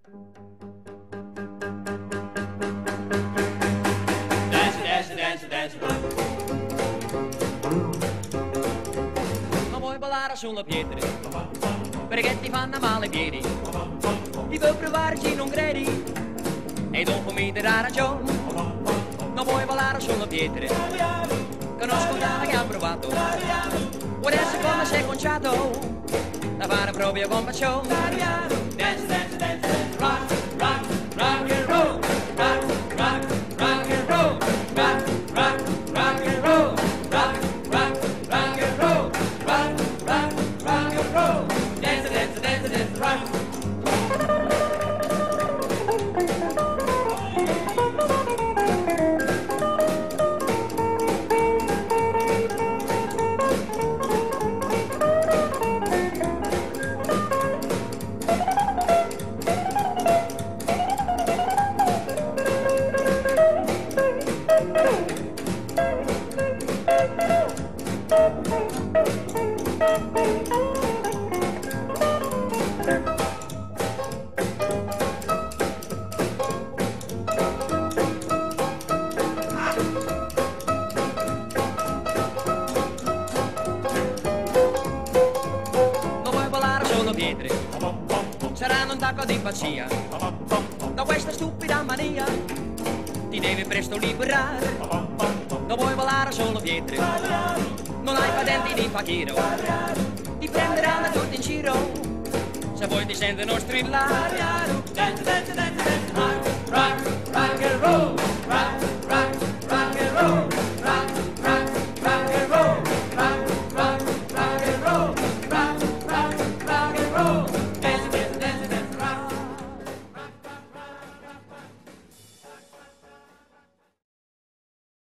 Dance, dance, dance, non vuoi ballare sulle pietre perché ti fanno male i piedi, ti vuoi provarci non credi e dopo mi darà ragione. Non vuoi ballare sulle pietre, conosco una che ha provato, vuoi essere come sei conciato da fare proprio con passione. Dance, dance, dance, rock, rock, rock and roll, rock, rock, rock and roll, rock, rock, rock and roll, rock, rock, rock and roll, rock, rock, rock and roll, dance, dance, dance, dance, rock. Pietre saranno un tacco di pazzia da questa stupida mania, ti devi presto liberare. Non vuoi ballare solo pietre, non hai patenti di fakiro, ti prenderanno tutti in giro se vuoi ti sentono strillare. Dance, dance, dance, dance, rock, rock, rock and roll.